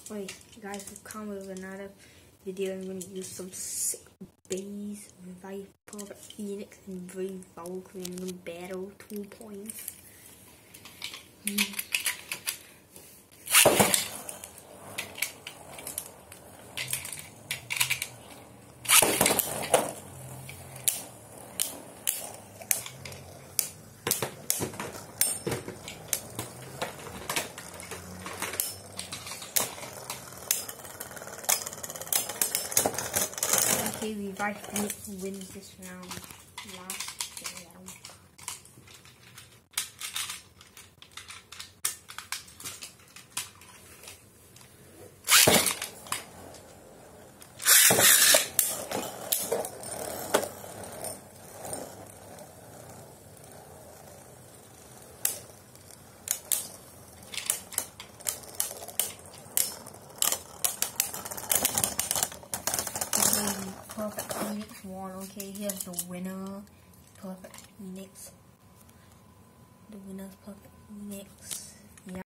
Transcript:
Wait, guys, we'll come with another video. I'm going to use some sick bees, revive Perfect Phoenix, and bring Valtryek in the battle 2 points. Okay, Revive Phoenix wins this round. Last round. Perfect Phoenix won. Okay, here's the winner. Perfect Phoenix. The winner's Perfect Phoenix.